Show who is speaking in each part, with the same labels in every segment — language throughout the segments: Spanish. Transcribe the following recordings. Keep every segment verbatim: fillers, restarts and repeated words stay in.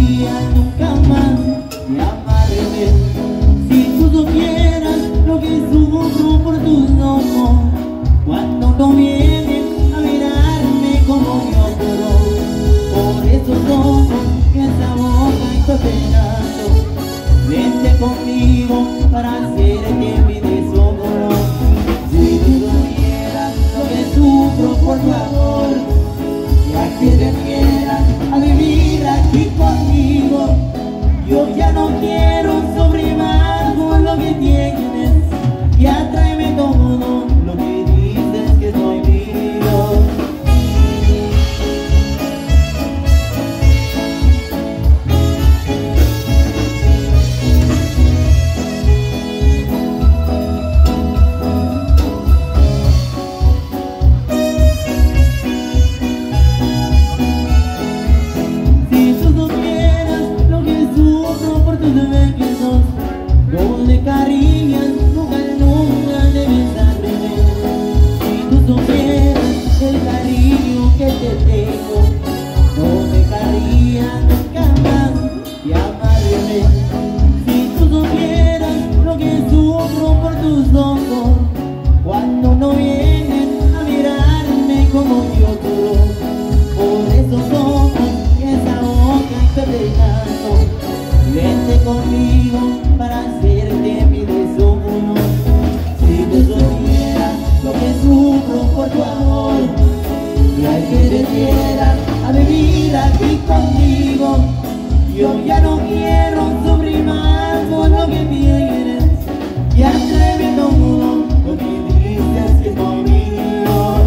Speaker 1: dejaría nunca más de amarme. Si tú supieras lo que sufro por tus ojos cuando no vienes a mirarme como yo lloro. Por esos ojos y esa boca estoy esperando. Vente conmigo para hacerte mi deshogar. Si tú supieras lo que sufro por tu amor, ya que te quieras a vivir aquí conmigo. Yo ya no quiero sufrir más por lo que tienes. Ya tráeme todo lo que dices que soy mío. Si tú supieras lo que sufro por tus besos, cómo me cariñas, nunca, nunca debes darme. Si tú supieras el cariño que te tengo, no me dejaría nunca más de amarme. Si tú supieras lo que sufro por tus ojos cuando no vienen a mirarme como yo lloro. Por esos ojos y esa boca estoy pegando. Vente conmigo para hacerte mi deshogar. Si tú supieras lo que sufro por tu amor, y al que te quieras a vivir aquí conmigo. Yo ya no quiero sufrir más por lo que tienes. Ya tráeme todo lo que dices que soy mío.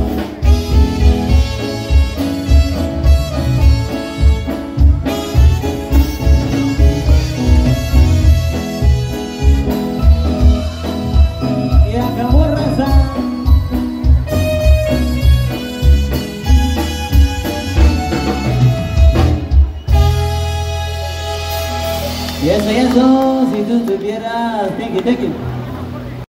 Speaker 1: Y acabó raza. Y eso, y eso, si tú supieras, thank you, thank you.